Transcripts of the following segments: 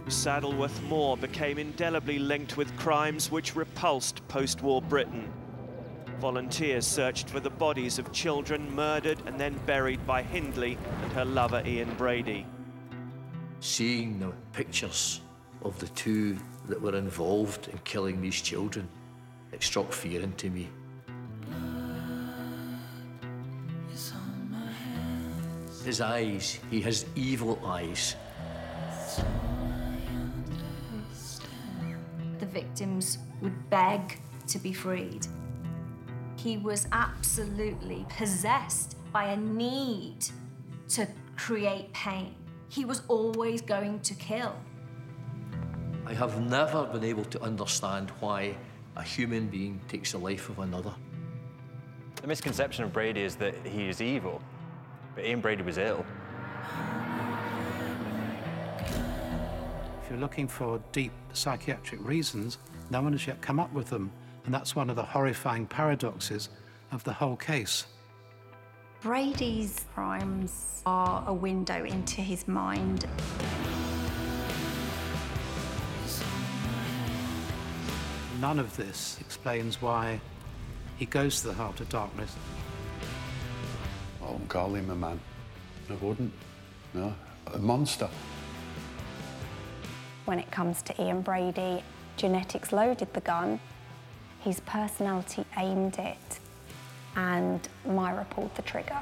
Saddleworth Moor became indelibly linked with crimes which repulsed post-war Britain. Volunteers searched for the bodies of children murdered and then buried by Hindley and her lover Ian Brady. Seeing the pictures of the two that were involved in killing these children, it struck fear into me. His eyes, he has evil eyes. The victims would beg to be freed. He was absolutely possessed by a need to create pain. He was always going to kill. I have never been able to understand why a human being takes the life of another. The misconception of Brady is that he is evil, but Ian Brady was ill. If you're looking for deep psychiatric reasons, no one has yet come up with them, and that's one of the horrifying paradoxes of the whole case. Brady's crimes are a window into his mind. None of this explains why he goes to the heart of darkness. I wouldn't call him a man. I wouldn't. No, a monster. When it comes to Ian Brady, genetics loaded the gun, his personality aimed it, and Myra pulled the trigger.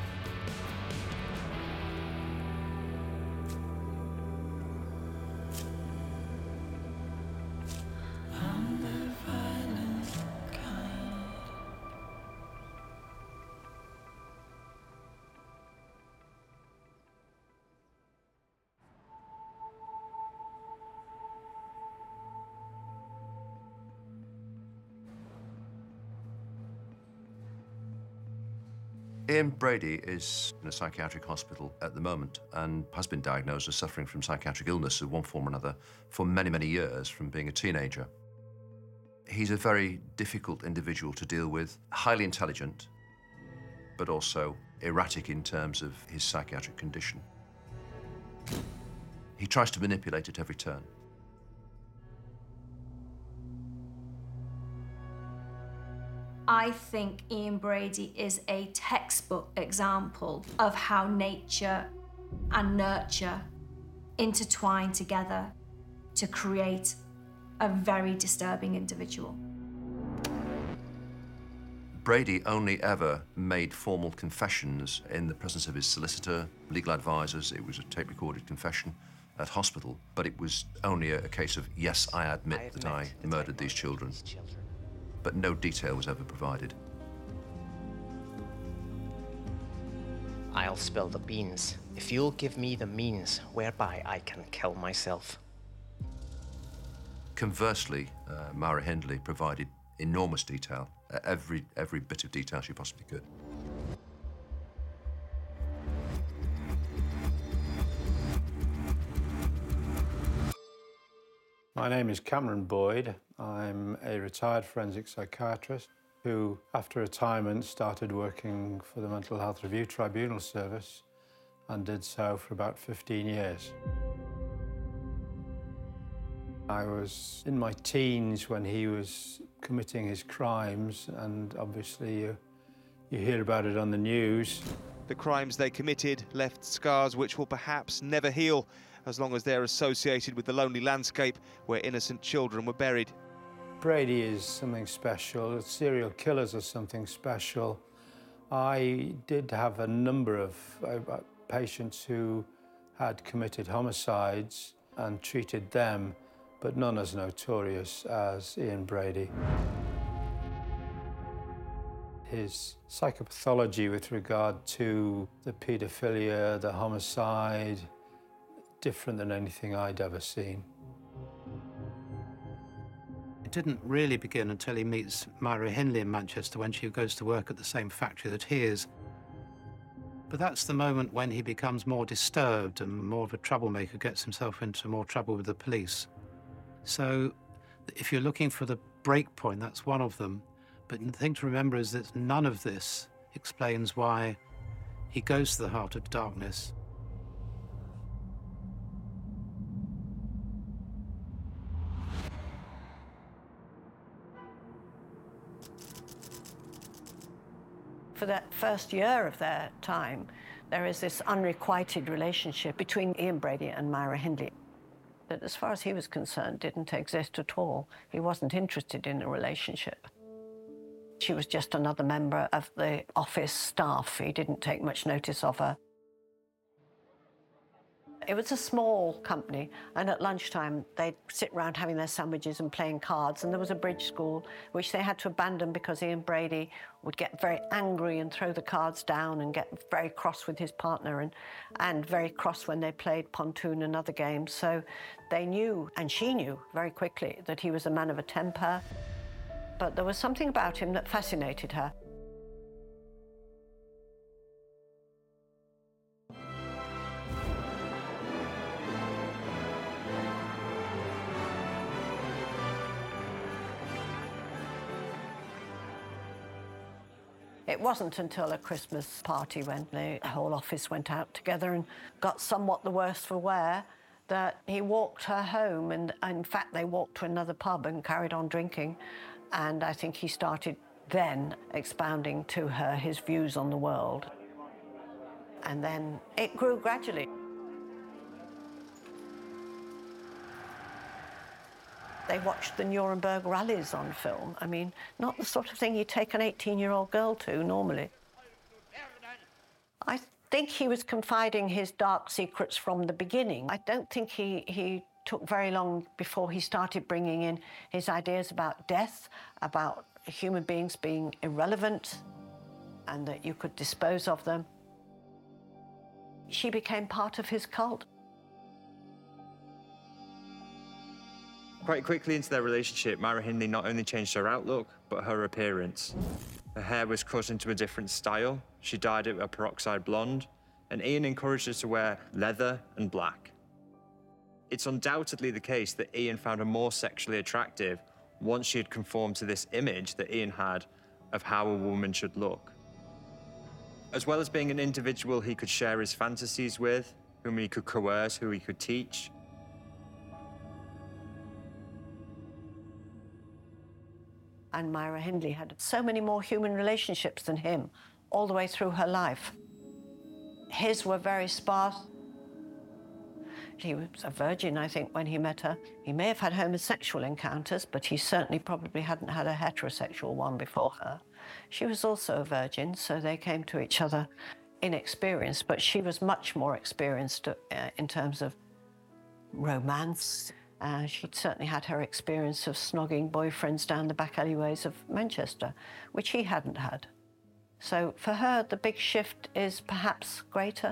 Ian Brady is in a psychiatric hospital at the moment and has been diagnosed as suffering from psychiatric illness of one form or another for many, many years from being a teenager. He's a very difficult individual to deal with, highly intelligent, but also erratic in terms of his psychiatric condition. He tries to manipulate at every turn. I think Ian Brady is a textbook example of how nature and nurture intertwine together to create a very disturbing individual. Brady only ever made formal confessions in the presence of his solicitor, legal advisors. It was a tape-recorded confession at hospital, but it was only a case of, yes, I admit that I murdered these children. But no detail was ever provided. I'll spill the beans if you'll give me the means whereby I can kill myself. Conversely, Myra Hindley provided enormous detail, every bit of detail she possibly could. My name is Cameron Boyd. I'm a retired forensic psychiatrist who, after retirement, started working for the Mental Health Review Tribunal Service and did so for about 15 years. I was in my teens when he was committing his crimes, and obviously you hear about it on the news. The crimes they committed left scars which will perhaps never heal, as long as they're associated with the lonely landscape where innocent children were buried. Brady is something special. Serial killers are something special. I did have a number of patients who had committed homicides and treated them, but none as notorious as Ian Brady. His psychopathology with regard to the paedophilia, the homicide, different than anything I'd ever seen. It didn't really begin until he meets Myra Hindley in Manchester when she goes to work at the same factory that he is. But that's the moment when he becomes more disturbed and more of a troublemaker, gets himself into more trouble with the police. So if you're looking for the break point, that's one of them. But the thing to remember is that none of this explains why he goes to the heart of darkness. For that first year of their time, there is this unrequited relationship between Ian Brady and Myra Hindley that, as far as he was concerned, didn't exist at all. He wasn't interested in a relationship. She was just another member of the office staff. He didn't take much notice of her. It was a small company, and at lunchtime they'd sit around having their sandwiches and playing cards, and there was a bridge school which they had to abandon because Ian Brady would get very angry and throw the cards down and get very cross with his partner and very cross when they played pontoon and other games. So they knew, and she knew very quickly, that he was a man of a temper, but there was something about him that fascinated her. It wasn't until a Christmas party when the whole office went out together and got somewhat the worse for wear that he walked her home, and in fact they walked to another pub and carried on drinking, and I think he started then expounding to her his views on the world. And then it grew gradually. They watched the Nuremberg rallies on film. I mean, not the sort of thing you take an 18-year-old girl to normally. I think he was confiding his dark secrets from the beginning. I don't think he took very long before he started bringing in his ideas about death, about human beings being irrelevant, and that you could dispose of them. She became part of his cult. Quite quickly into their relationship, Myra Hindley not only changed her outlook, but her appearance. Her hair was cut into a different style, she dyed it a peroxide blonde, and Ian encouraged her to wear leather and black. It's undoubtedly the case that Ian found her more sexually attractive once she had conformed to this image that Ian had of how a woman should look. As well as being an individual he could share his fantasies with, whom he could coerce, who he could teach, and Myra Hindley had so many more human relationships than him all the way through her life. His were very sparse. He was a virgin, I think, when he met her. He may have had homosexual encounters, but he certainly probably hadn't had a heterosexual one before her. She was also a virgin, so they came to each other inexperienced, but she was much more experienced in terms of romance. She'd certainly had her experience of snogging boyfriends down the back alleyways of Manchester, which he hadn't had. So for her, the big shift is perhaps greater.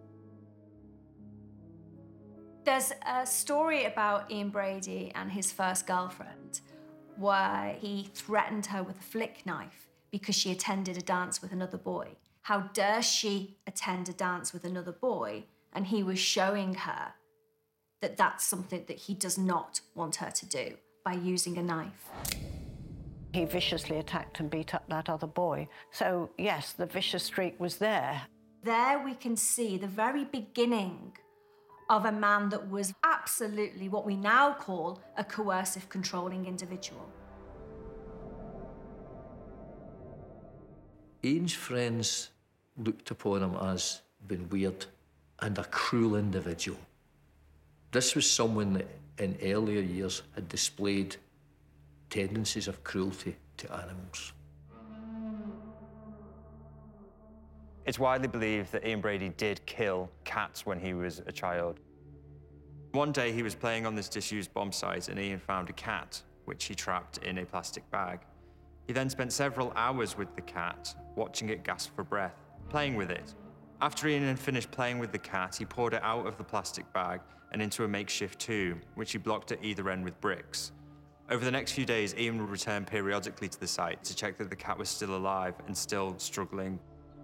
There's a story about Ian Brady and his first girlfriend where he threatened her with a flick knife because she attended a dance with another boy. How dare she attend a dance with another boy? And he was showing her that that's something that he does not want her to do by using a knife. He viciously attacked and beat up that other boy. So, yes, the vicious streak was there. There we can see the very beginning of a man that was absolutely what we now call a coercive, controlling individual. Ian's friends looked upon him as being weird and a cruel individual. This was someone that in earlier years had displayed tendencies of cruelty to animals. It's widely believed that Ian Brady did kill cats when he was a child. One day he was playing on this disused bomb site and Ian found a cat, which he trapped in a plastic bag. He then spent several hours with the cat, watching it gasp for breath, playing with it. After Ian had finished playing with the cat, he poured it out of the plastic bag and into a makeshift tomb, which he blocked at either end with bricks. Over the next few days, Ian would return periodically to the site to check that the cat was still alive and still struggling.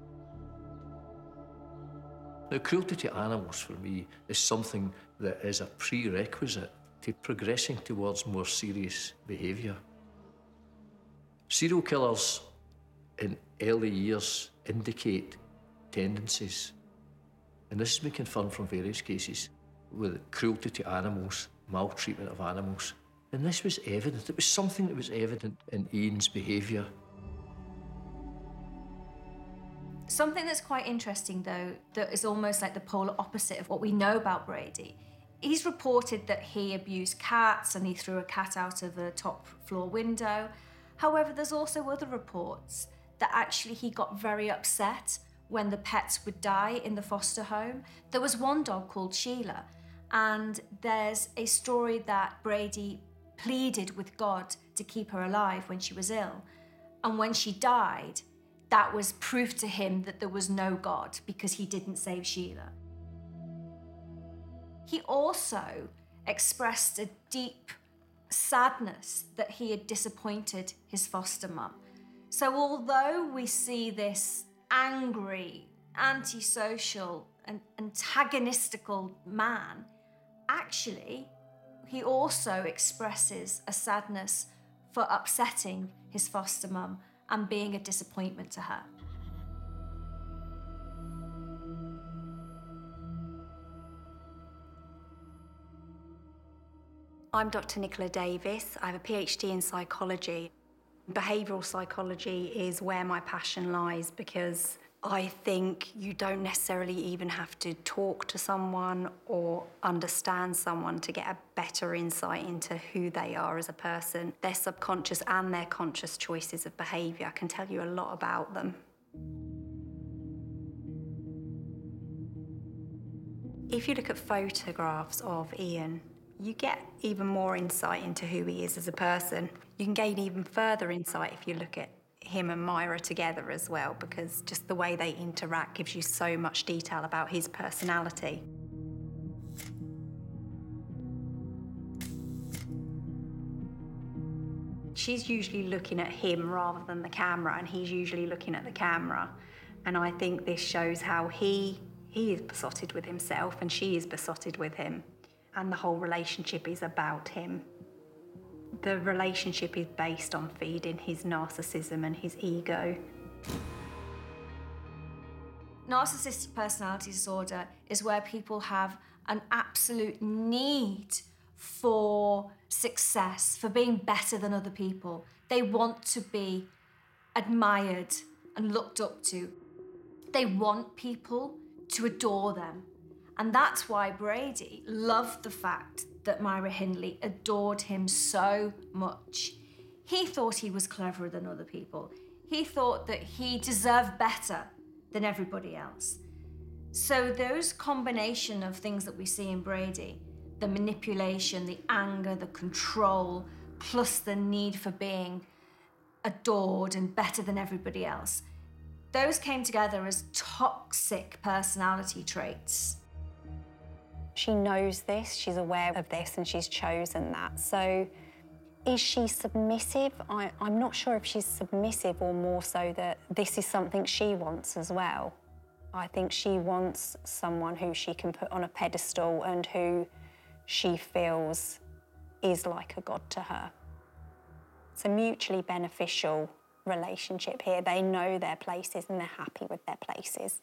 Now, cruelty to animals, for me, is something that is a prerequisite to progressing towards more serious behaviour. Serial killers in early years indicate tendencies, and this has been confirmed from various cases with cruelty to animals, maltreatment of animals, and this was evident. It was something that was evident in Ian's behaviour. Something that's quite interesting, though, that is almost like the polar opposite of what we know about Brady. He's reported that he abused cats and he threw a cat out of a top floor window. However, there's also other reports that actually he got very upset when the pets would die in the foster home. There was one dog called Sheila, and there's a story that Brady pleaded with God to keep her alive when she was ill. And when she died, that was proof to him that there was no God because he didn't save Sheila. He also expressed a deep sadness that he had disappointed his foster mum. So although we see this angry, antisocial and antagonistical man, actually, he also expresses a sadness for upsetting his foster mum and being a disappointment to her. I'm Dr. Nicola Davis. I have a PhD in psychology. Behavioural psychology is where my passion lies because I think you don't necessarily even have to talk to someone or understand someone to get a better insight into who they are as a person. Their subconscious and their conscious choices of behaviour can tell you a lot about them. If you look at photographs of Ian, you get even more insight into who he is as a person. You can gain even further insight if you look at him and Myra together as well, because just the way they interact gives you so much detail about his personality. She's usually looking at him rather than the camera, and he's usually looking at the camera. And I think this shows how he is besotted with himself and she is besotted with him. And the whole relationship is about him. The relationship is based on feeding his narcissism and his ego. Narcissistic personality disorder is where people have an absolute need for success, for being better than other people. They want to be admired and looked up to. They want people to adore them. And that's why Brady loved the fact that Myra Hindley adored him so much. He thought he was cleverer than other people. He thought that he deserved better than everybody else. So those combination of things that we see in Brady, the manipulation, the anger, the control, plus the need for being adored and better than everybody else, those came together as toxic personality traits. She knows this, she's aware of this, and she's chosen that. So is she submissive? I'm not sure if she's submissive or more so that this is something she wants as well. I think she wants someone who she can put on a pedestal and who she feels is like a god to her. It's a mutually beneficial relationship here. They know their places and they're happy with their places.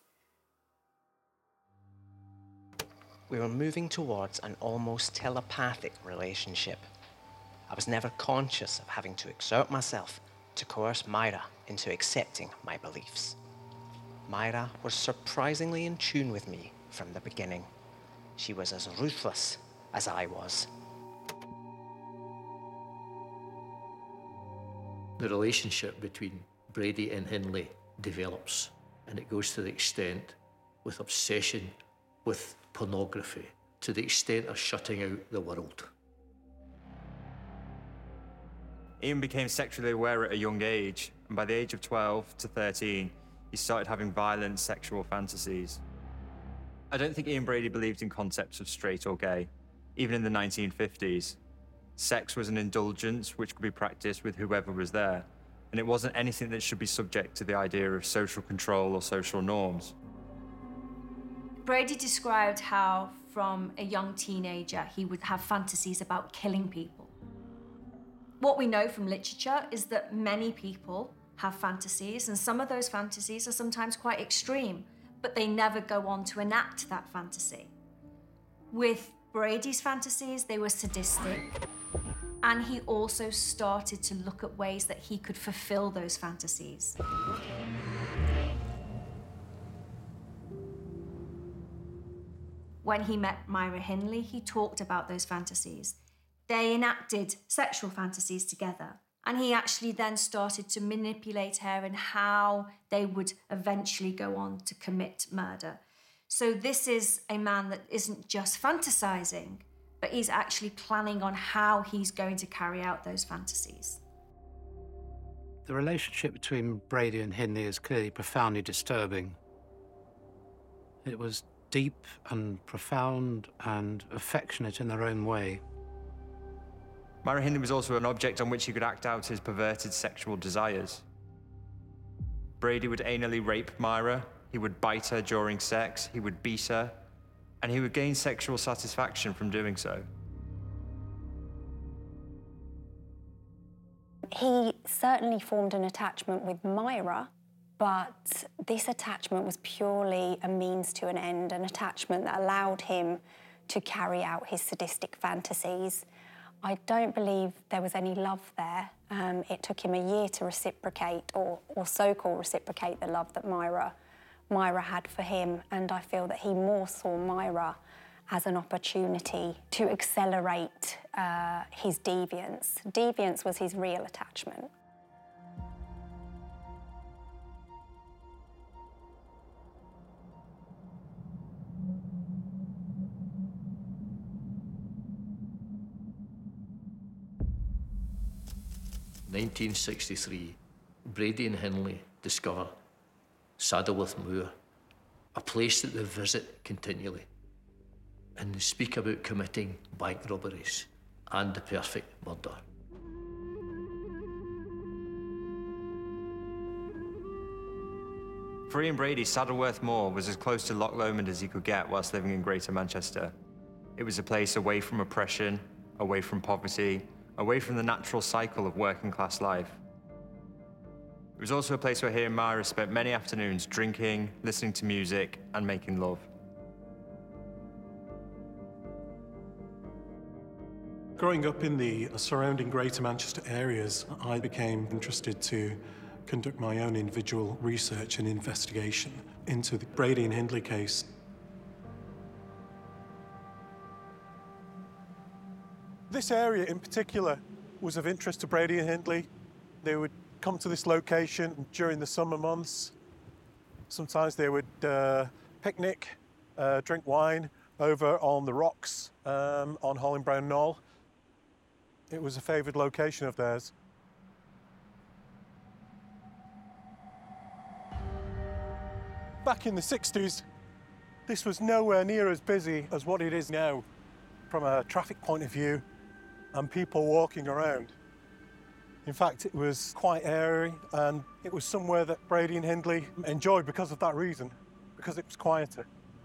We were moving towards an almost telepathic relationship. I was never conscious of having to exert myself to coerce Myra into accepting my beliefs. Myra was surprisingly in tune with me from the beginning. She was as ruthless as I was. The relationship between Brady and Hindley develops, and it goes to the extent with obsession with pornography, to the extent of shutting out the world. Ian became sexually aware at a young age, and by the age of 12 to 13, he started having violent sexual fantasies. I don't think Ian Brady believed in concepts of straight or gay. Even in the 1950s, sex was an indulgence which could be practiced with whoever was there, and it wasn't anything that should be subject to the idea of social control or social norms. Brady described how, from a young teenager, he would have fantasies about killing people. What we know from literature is that many people have fantasies, and some of those fantasies are sometimes quite extreme, but they never go on to enact that fantasy. With Brady's fantasies, they were sadistic, and he also started to look at ways that he could fulfill those fantasies. when he met Myra Hindley, he talked about those fantasies. They enacted sexual fantasies together. And he actually then started to manipulate her and how they would eventually go on to commit murder. So this is a man that isn't just fantasizing, but he's actually planning on how he's going to carry out those fantasies. The relationship between Brady and Hindley is clearly profoundly disturbing. It was deep and profound and affectionate in their own way. Myra Hindley was also an object on which he could act out his perverted sexual desires. Brady would anally rape Myra, he would bite her during sex, he would beat her, and he would gain sexual satisfaction from doing so. He certainly formed an attachment with Myra, but this attachment was purely a means to an end, an attachment that allowed him to carry out his sadistic fantasies. I don't believe there was any love there. It took him a year to reciprocate, or so-called reciprocate, the love that Myra had for him, and I feel that he more saw Myra as an opportunity to accelerate his deviance. Deviance was his real attachment. In 1963, Brady and Hindley discover Saddleworth Moor, a place that they visit continually. And they speak about committing bank robberies and the perfect murder. For Ian Brady, Saddleworth Moor was as close to Loch Lomond as he could get whilst living in Greater Manchester. It was a place away from oppression, away from poverty, away from the natural cycle of working-class life. It was also a place where he and Myra spent many afternoons drinking, listening to music, and making love. Growing up in the surrounding Greater Manchester areas, I became interested to conduct my own individual research and investigation into the Brady and Hindley case. This area in particular was of interest to Brady and Hindley. They would come to this location during the summer months. Sometimes they would picnic, drink wine over on the rocks on Hollingbrown Knoll. It was a favoured location of theirs. Back in the 60s, this was nowhere near as busy as what it is now from a traffic point of view and people walking around. In fact, it was quite airy, and it was somewhere that Brady and Hindley enjoyed because of that reason, because it was quieter.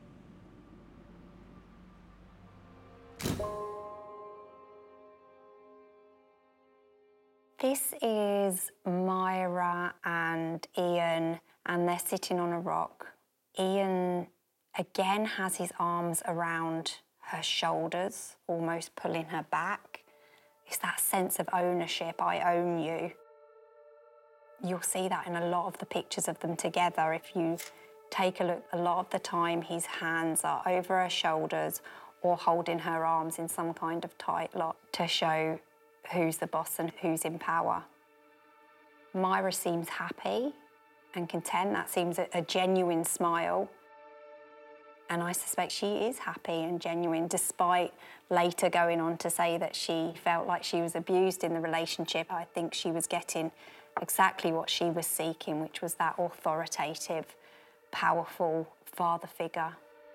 This is Myra and Ian, and they're sitting on a rock. Ian again has his arms around her shoulders, almost pulling her back. It's that sense of ownership, I own you. You'll see that in a lot of the pictures of them together. If you take a look, a lot of the time his hands are over her shoulders or holding her arms in some kind of tight lock to show who's the boss and who's in power. Myra seems happy and content. That seems a genuine smile. And I suspect she is happy and genuine, despite later going on to say that she felt like she was abused in the relationship. I think she was getting exactly what she was seeking, which was that authoritative, powerful father figure.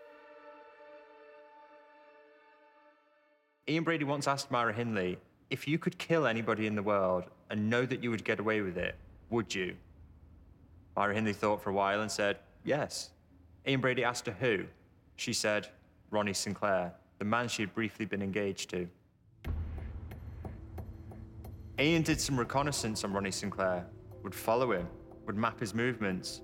Ian Brady once asked Myra Hindley, if you could kill anybody in the world and know that you would get away with it, would you? Myra Hindley thought for a while and said, yes. Ian Brady asked her who. She said, Ronnie Sinclair, the man she had briefly been engaged to. Ian did some reconnaissance on Ronnie Sinclair, would follow him, would map his movements.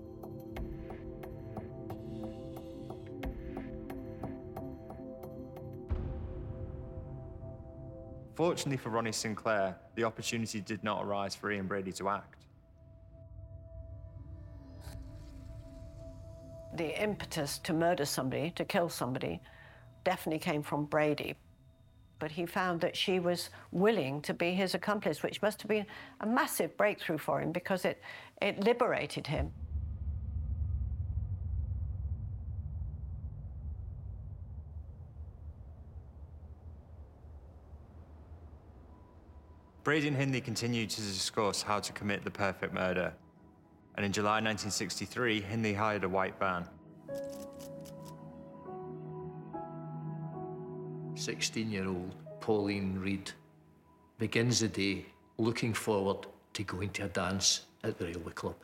Fortunately for Ronnie Sinclair, the opportunity did not arise for Ian Brady to act. The impetus to murder somebody, to kill somebody, definitely came from Brady. But he found that she was willing to be his accomplice, which must have been a massive breakthrough for him because it liberated him. Brady and Hindley continued to discuss how to commit the perfect murder. And in July 1963, Hindley hired a white van. 16-year-old Pauline Reed begins the day looking forward to going to a dance at the Railway Club.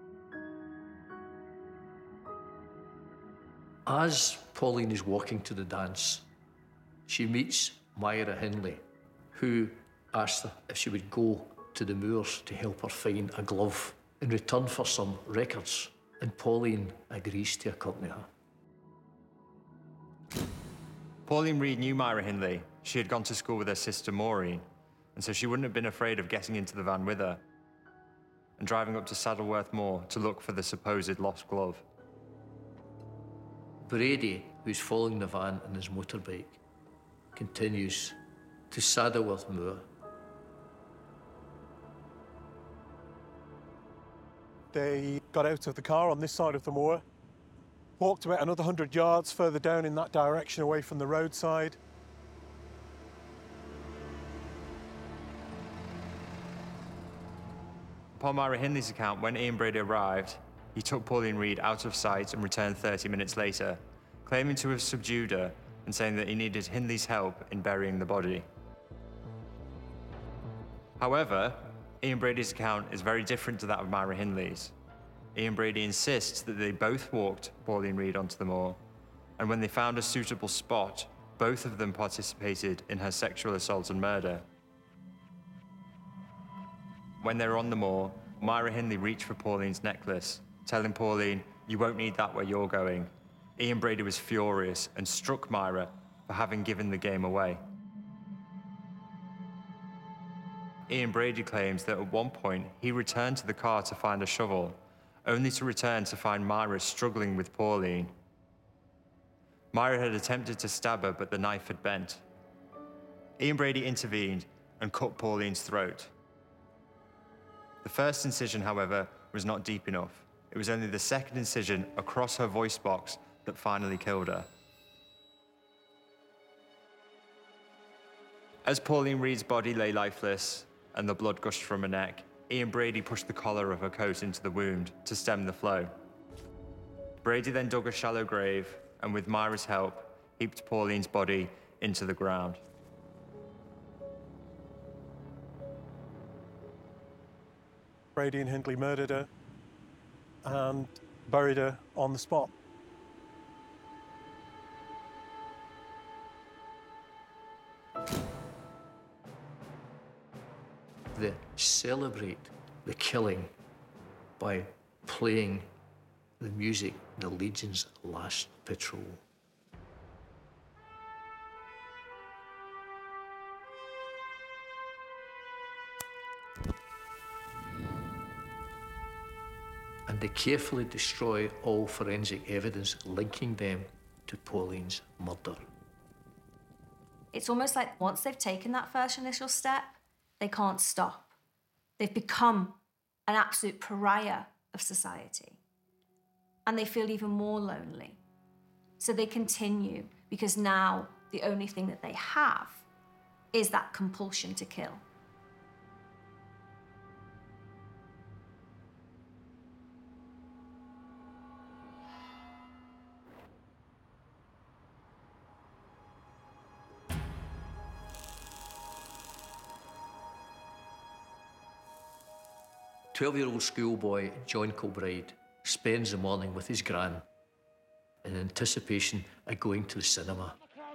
As Pauline is walking to the dance, she meets Myra Hindley, who asked her if she would go to the moors to help her find a glove in return for some records, and Pauline agrees to accompany her. Pauline Reed knew Myra Hindley. She had gone to school with her sister Maureen, and so she wouldn't have been afraid of getting into the van with her and driving up to Saddleworth Moor to look for the supposed lost glove. Brady, who's following the van on his motorbike, continues to Saddleworth Moor. They got out of the car on this side of the moor, walked about another 100 yards further down in that direction away from the roadside. Upon Myra Hindley's account, when Ian Brady arrived, he took Pauline Reed out of sight and returned 30 minutes later, claiming to have subdued her and saying that he needed Hindley's help in burying the body. However, Ian Brady's account is very different to that of Myra Hindley's. Ian Brady insists that they both walked Pauline Reed onto the moor, and when they found a suitable spot, both of them participated in her sexual assault and murder. When they were on the moor, Myra Hindley reached for Pauline's necklace, telling Pauline, "You won't need that where you're going." Ian Brady was furious and struck Myra for having given the game away. Ian Brady claims that at one point he returned to the car to find a shovel, only to return to find Myra struggling with Pauline. Myra had attempted to stab her, but the knife had bent. Ian Brady intervened and cut Pauline's throat. The first incision, however, was not deep enough. It was only the second incision across her voice box that finally killed her. As Pauline Reed's body lay lifeless and the blood gushed from her neck, Ian Brady pushed the collar of her coat into the wound to stem the flow. Brady then dug a shallow grave and, with Myra's help, heaped Pauline's body into the ground. Brady and Hindley murdered her and buried her on the spot. They celebrate the killing by playing the music, the Legion's Last Patrol. And they carefully destroy all forensic evidence linking them to Pauline's murder. It's almost like once they've taken that first initial step, they can't stop. They've become an absolute pariah of society. And they feel even more lonely. So they continue because now the only thing that they have is that compulsion to kill. A 12-year-old schoolboy, John Kilbride, spends the morning with his gran in anticipation of going to the cinema.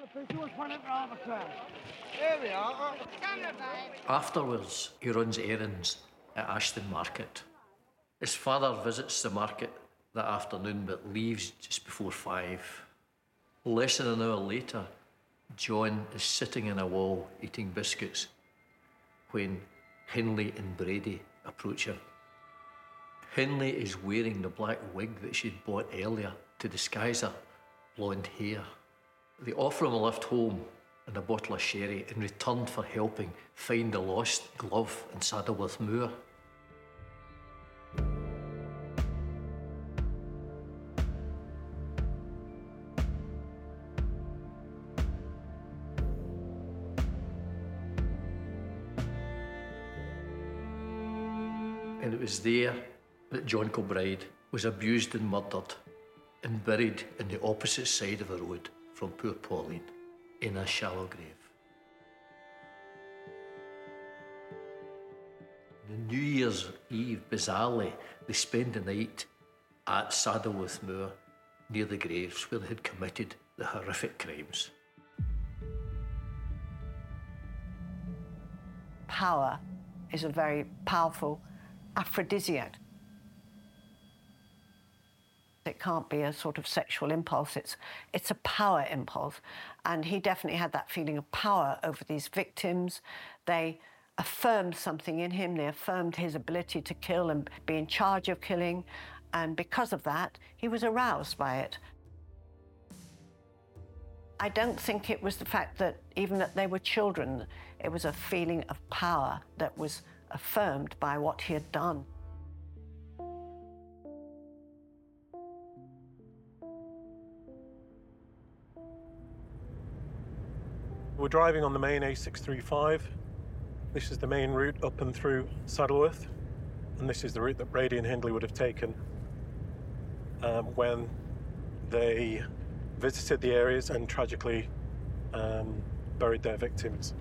Afterwards, he runs errands at Ashton Market. His father visits the market that afternoon but leaves just before 5. Less than an hour later, John is sitting in a wall eating biscuits when Hindley and Brady approach him. Hindley is wearing the black wig that she'd bought earlier to disguise her blonde hair. They offer him a lift home and a bottle of sherry in return for helping find the lost glove in Saddleworth Moor. And it was there that John Kilbride was abused and murdered and buried in the opposite side of the road from poor Pauline in a shallow grave. On New Year's Eve, bizarrely, they spend the night at Saddleworth Moor near the graves where they had committed the horrific crimes. Power is a very powerful aphrodisiac. It can't be a sort of sexual impulse, it's a power impulse. And he definitely had that feeling of power over these victims. They affirmed something in him, they affirmed his ability to kill and be in charge of killing, and because of that, he was aroused by it. I don't think it was the fact that even that they were children, it was a feeling of power that was affirmed by what he had done. We're driving on the main A635. This is the main route up and through Saddleworth, and this is the route that Brady and Hindley would have taken when they visited the areas and tragically buried their victims.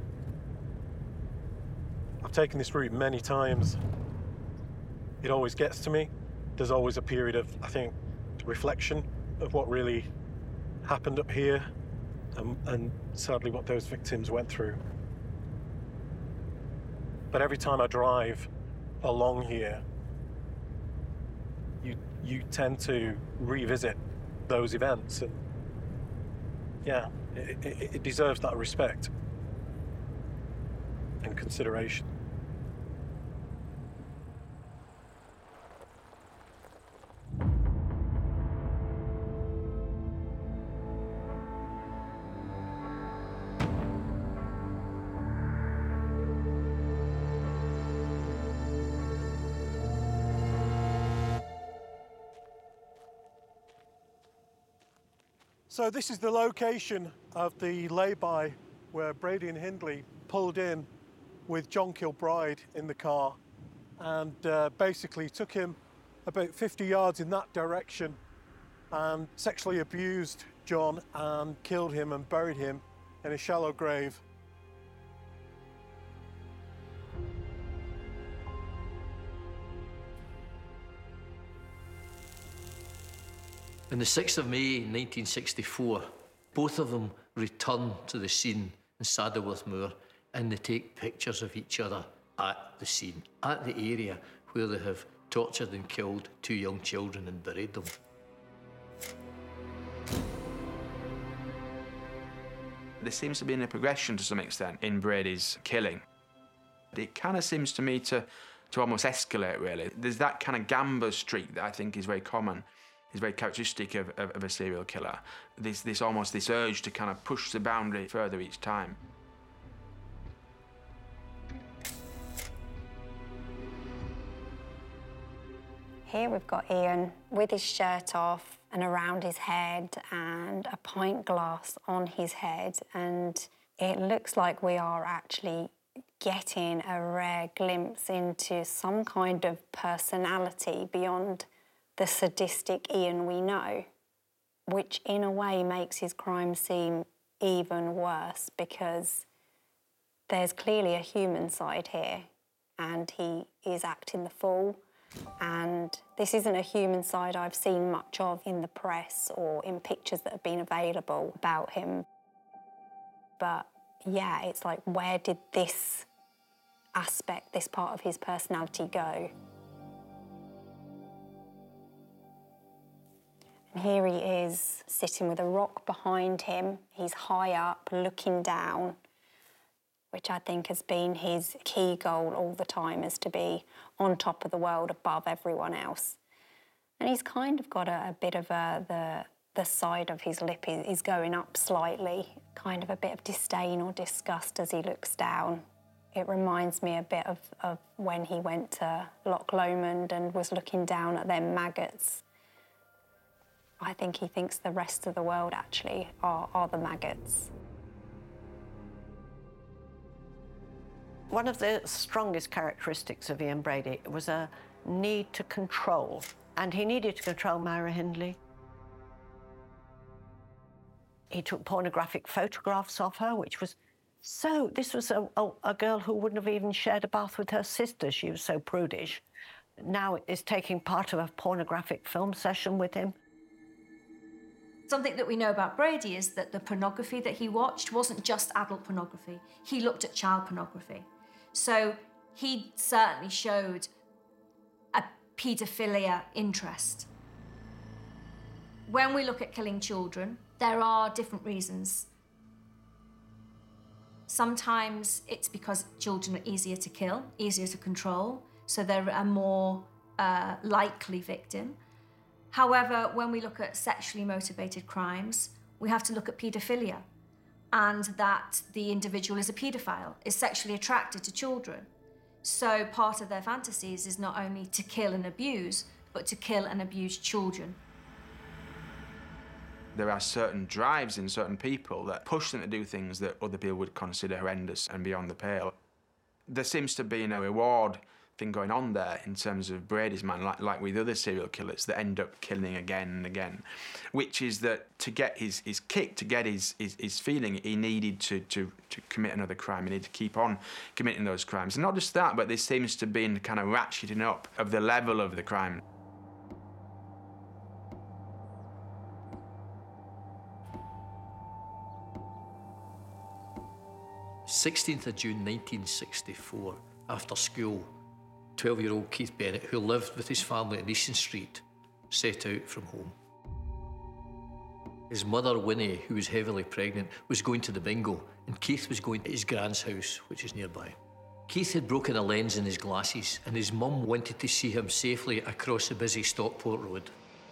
I've taken this route many times. It always gets to me. There's always a period of, I think, reflection of what really happened up here and sadly what those victims went through. But every time I drive along here, you tend to revisit those events, and yeah, it deserves that respect and consideration. So this is the location of the lay-by where Brady and Hindley pulled in with John Kilbride in the car and basically took him about 50 yards in that direction and sexually abused John and killed him and buried him in a shallow grave. On the 6th of May 1964, both of them return to the scene in Saddleworth Moor and they take pictures of each other at the scene, at the area where they have tortured and killed 2 young children and buried them. There seems to be a progression to some extent in Brady's killing. It kind of seems to me to almost escalate, really. There's that kind of gamba streak that I think is very common. Is very characteristic of a serial killer. This urge to kind of push the boundary further each time. Here we've got Ian with his shirt off and around his head and a pint glass on his head, and it looks like we are actually getting a rare glimpse into some kind of personality beyond the sadistic Ian we know, which in a way makes his crime seem even worse because there's clearly a human side here and he is acting the fool, and this isn't a human side I've seen much of in the press or in pictures that have been available about him. But yeah, it's like, where did this aspect, this part of his personality go? And here he is, sitting with a rock behind him. He's high up, looking down. which I think has been his key goal all the time, is to be on top of the world above everyone else. And he's kind of got a bit of the side of his lip is going up slightly, kind of a bit of disdain or disgust as he looks down. It reminds me a bit of when he went to Loch Lomond and was looking down at them maggots. I think he thinks the rest of the world actually are the maggots. One of the strongest characteristics of Ian Brady was a need to control, and he needed to control Myra Hindley. He took pornographic photographs of her, which was this was a girl who wouldn't have even shared a bath with her sister. She was so prudish. Now is taking part of a pornographic film session with him. Something that we know about Brady is that the pornography that he watched wasn't just adult pornography. He looked at child pornography. So he certainly showed a paedophilia interest. When we look at killing children, there are different reasons. Sometimes it's because children are easier to kill, easier to control, so they're a more likely victim. However, when we look at sexually motivated crimes, we have to look at paedophilia, and that the individual is a paedophile, is sexually attracted to children. So part of their fantasies is not only to kill and abuse, but to kill and abuse children. There are certain drives in certain people that push them to do things that other people would consider horrendous and beyond the pale. There seems to be a reward thing going on there in terms of Brady's man, like with other serial killers that end up killing again and again, which is that to get his kick, to get his feeling, he needed to commit another crime. He needed to keep on committing those crimes. And not just that, but there seems to be kind of ratcheting up of the level of the crime. 16th of June 1964, after school, 12-year-old Keith Bennett, who lived with his family in Easton Street, set out from home. His mother, Winnie, who was heavily pregnant, was going to the bingo, and Keith was going to his grand's house, which is nearby. Keith had broken a lens in his glasses, and his mum wanted to see him safely across the busy Stockport Road.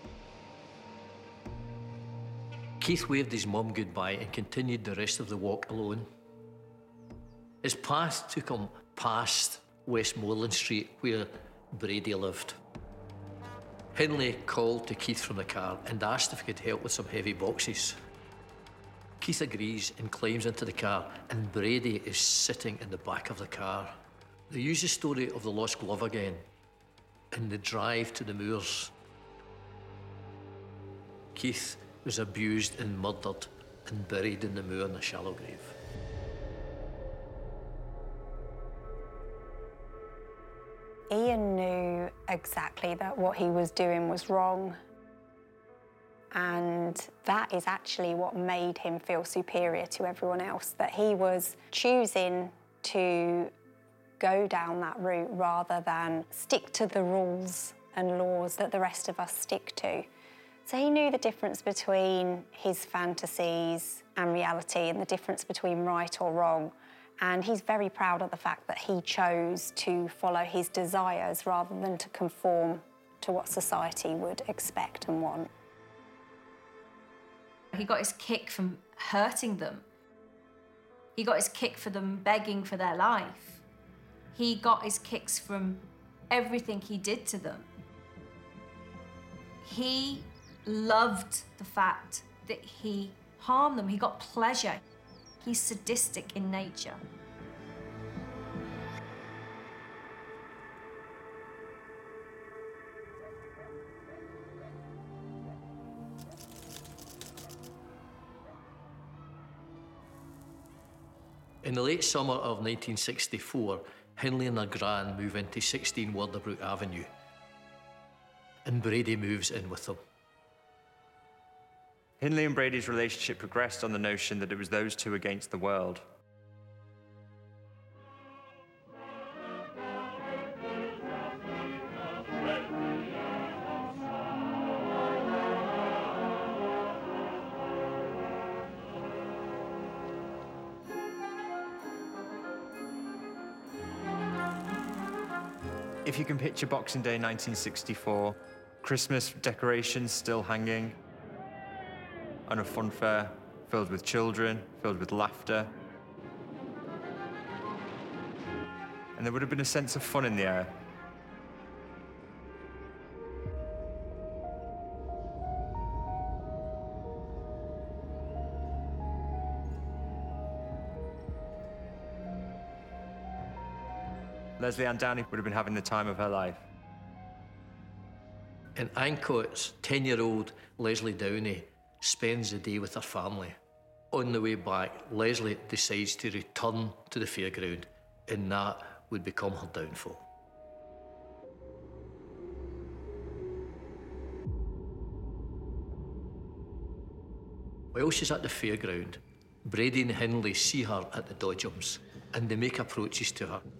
Keith waved his mum goodbye and continued the rest of the walk alone. His path took him past Westmoreland Street, where Brady lived. Hindley called to Keith from the car and asked if he could help with some heavy boxes. Keith agrees and climbs into the car, and Brady is sitting in the back of the car. They use the story of the lost glove again in the drive to the moors. Keith was abused and murdered and buried in the moor in a shallow grave. Ian knew exactly that what he was doing was wrong. And that is actually what made him feel superior to everyone else, that he was choosing to go down that route rather than stick to the rules and laws that the rest of us stick to. So he knew the difference between his fantasies and reality, and the difference between right or wrong. And he's very proud of the fact that he chose to follow his desires rather than to conform to what society would expect and want. He got his kick from hurting them. He got his kick for them begging for their life. He got his kicks from everything he did to them. He loved the fact that he harmed them. He got pleasure. He's sadistic in nature. In the late summer of 1964, Hindley and their gran move into 16 Wardabrook Avenue, and Brady moves in with them. Hindley and Brady's relationship progressed on the notion that it was those two against the world. If you can picture Boxing Day 1964, Christmas decorations still hanging, and a fun fair filled with children, filled with laughter. And there would have been a sense of fun in the air. Lesley-Anne Downey would have been having the time of her life. In Ancoats, 10-year-old Leslie Downey spends the day with her family. On the way back, Leslie decides to return to the fairground, and that would become her downfall. While she's at the fairground, Brady and Hindley see her at the Dodgems, and they make approaches to her.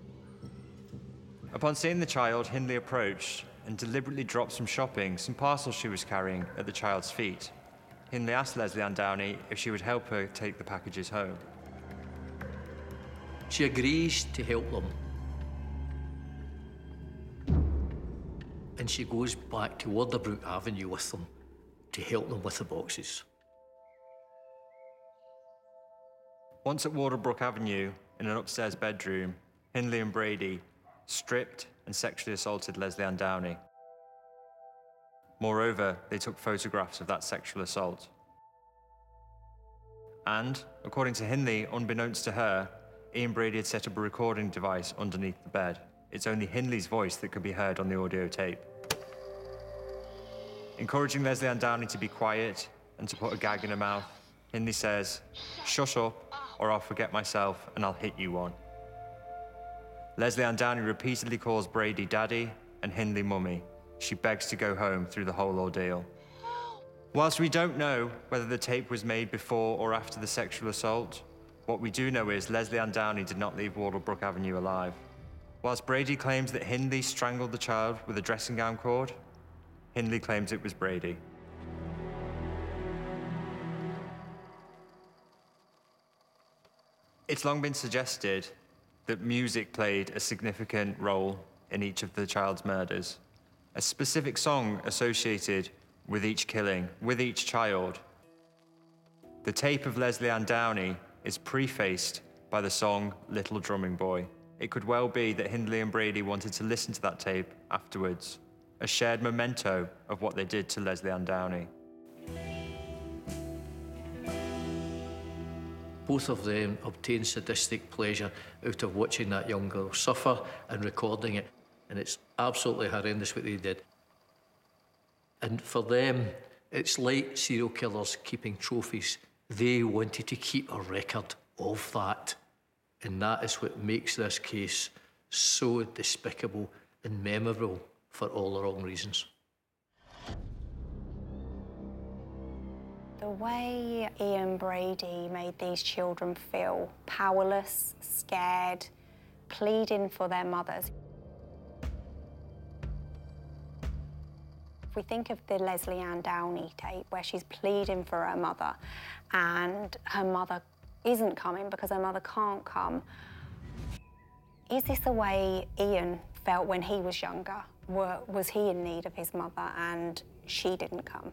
Upon seeing the child, Hindley approached and deliberately dropped some parcels she was carrying at the child's feet. Hindley asked Lesley-Anne Downey if she would help her take the packages home. She agrees to help them. And she goes back to Wonderbrook Avenue with them to help them with the boxes. Once at Wardlebrook Avenue, in an upstairs bedroom, Hindley and Brady stripped and sexually assaulted Lesley-Anne Downey. Moreover, they took photographs of that sexual assault. And, according to Hindley, unbeknownst to her, Ian Brady had set up a recording device underneath the bed. It's only Hindley's voice that could be heard on the audio tape. Encouraging Lesley-Anne Downey to be quiet and to put a gag in her mouth, Hindley says, "Shut up, or I'll forget myself and I'll hit you one." Lesley-Anne Downey repeatedly calls Brady daddy and Hindley mummy. She begs to go home through the whole ordeal. Whilst we don't know whether the tape was made before or after the sexual assault, what we do know is Lesley-Anne Downey did not leave Wardlebrook Avenue alive. Whilst Brady claims that Hindley strangled the child with a dressing gown cord, Hindley claims it was Brady. It's long been suggested that music played a significant role in each of the child's murders. A specific song associated with each killing, with each child. The tape of Lesley-Anne Downey is prefaced by the song Little Drumming Boy. It could well be that Hindley and Brady wanted to listen to that tape afterwards, a shared memento of what they did to Lesley-Anne Downey. Both of them obtain sadistic pleasure out of watching that young girl suffer and recording it. And it's absolutely horrendous what they did. And for them, it's like serial killers keeping trophies. They wanted to keep a record of that. And that is what makes this case so despicable and memorable for all the wrong reasons. The way Ian Brady made these children feel powerless, scared, pleading for their mothers. If we think of the Lesley-Anne Downey tape where she's pleading for her mother and her mother isn't coming because her mother can't come, is this the way Ian felt when he was younger? Was he in need of his mother and she didn't come?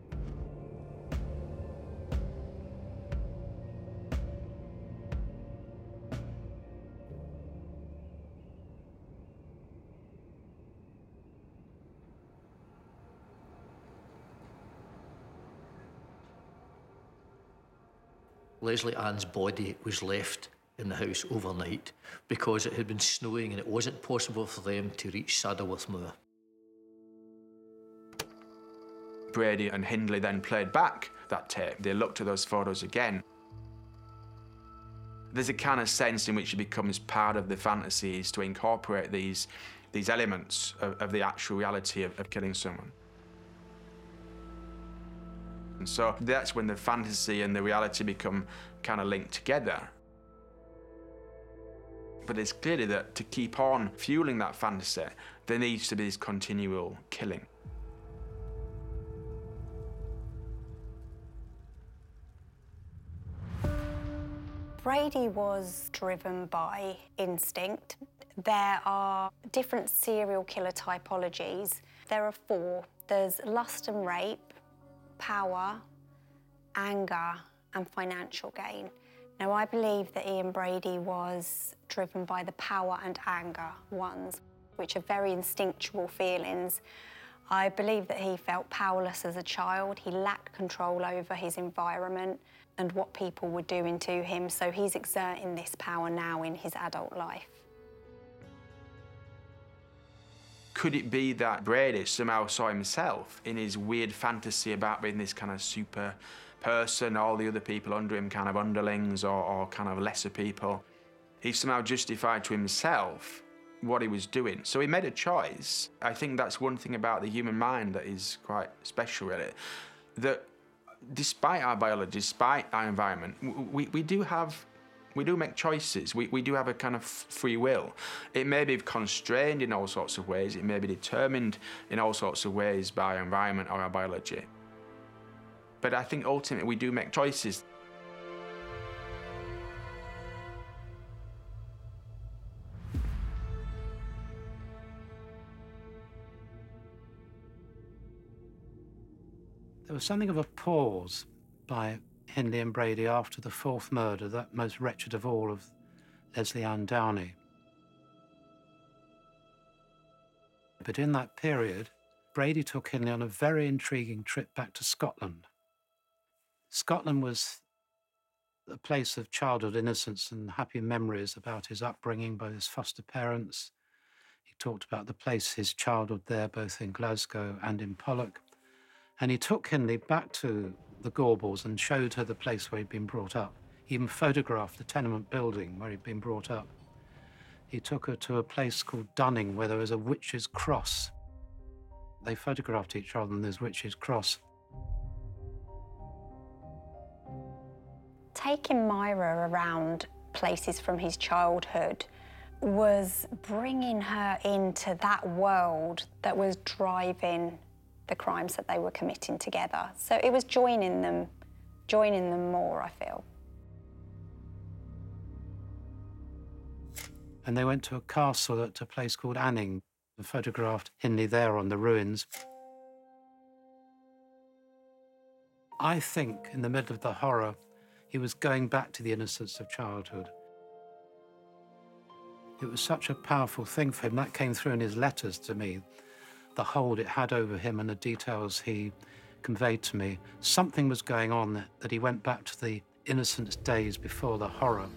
Lesley-Anne's body was left in the house overnight because it had been snowing and it wasn't possible for them to reach Saddleworth Moor. Brady and Hindley then played back that tape. They looked at those photos again. There's a kind of sense in which it becomes part of the fantasies to incorporate these elements of the actual reality of killing someone. And so that's when the fantasy and the reality become kind of linked together. But it's clearly that to keep on fueling that fantasy, there needs to be this continual killing. Brady was driven by instinct. There are different serial killer typologies. There are 4. There's lust and rape, power, anger, and financial gain. Now, I believe that Ian Brady was driven by the power and anger ones, which are very instinctual feelings. I believe that he felt powerless as a child. He lacked control over his environment and what people were doing to him, so he's exerting this power now in his adult life. Could it be that Brady somehow saw himself in his weird fantasy about being this kind of super person, all the other people under him kind of underlings or kind of lesser people? He somehow justified to himself what he was doing. So he made a choice. I think that's one thing about the human mind that is quite special, really. That despite our biology, despite our environment, we do make choices. We do have a kind of free will. It may be constrained in all sorts of ways. It may be determined in all sorts of ways by our environment or our biology. But I think ultimately we do make choices. There was something of a pause by Hindley and Brady after the 4th murder, that most wretched of all, of Leslie Ann Downey. But in that period, Brady took Hindley on a very intriguing trip back to Scotland. Scotland was a place of childhood innocence and happy memories about his upbringing by his foster parents. He talked about the place, his childhood there, both in Glasgow and in Pollock. And he took Hindley back to the Gorbals and showed her the place where he'd been brought up. He even photographed the tenement building where he'd been brought up. He took her to a place called Dunning, where there was a witch's cross. They photographed each other on this witch's cross. Taking Myra around places from his childhood was bringing her into that world that was driving the crimes that they were committing together. So it was joining them more, I feel. And they went to a castle at a place called Anning and photographed Hindley there on the ruins. I think in the middle of the horror, he was going back to the innocence of childhood. It was such a powerful thing for him. That came through in his letters to me, the hold it had over him and the details he conveyed to me. Something was going on that he went back to the innocent days before the horror.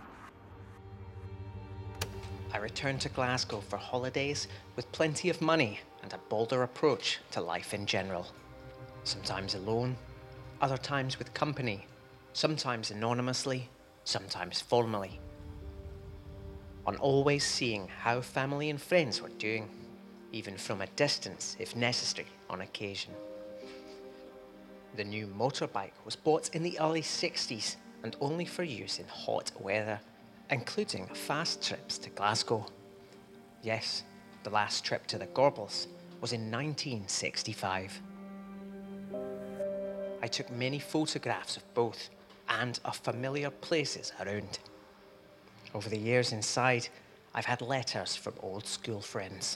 I returned to Glasgow for holidays with plenty of money and a bolder approach to life in general. Sometimes alone, other times with company, sometimes anonymously, sometimes formally. On always seeing how family and friends were doing, even from a distance if necessary on occasion. The new motorbike was bought in the early 60s and only for use in hot weather, including fast trips to Glasgow. Yes, the last trip to the Gorbals was in 1965. I took many photographs of both and of familiar places around. Over the years inside, I've had letters from old school friends.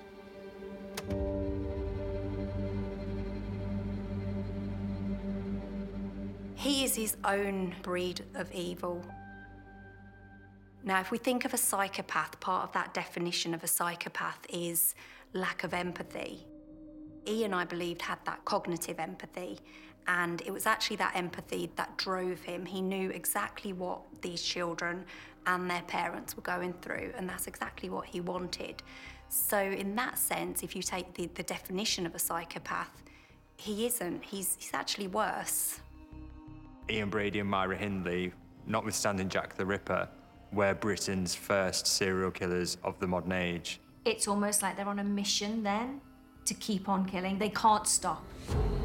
He is his own breed of evil. Now, if we think of a psychopath, part of that definition of a psychopath is lack of empathy. Ian, I believed, had that cognitive empathy, and it was actually that empathy that drove him. He knew exactly what these children and their parents were going through, and that's exactly what he wanted. So in that sense, if you take the definition of a psychopath, he isn't. He's actually worse. Ian Brady and Myra Hindley, notwithstanding Jack the Ripper, were Britain's first serial killers of the modern age. It's almost like they're on a mission then to keep on killing. They can't stop.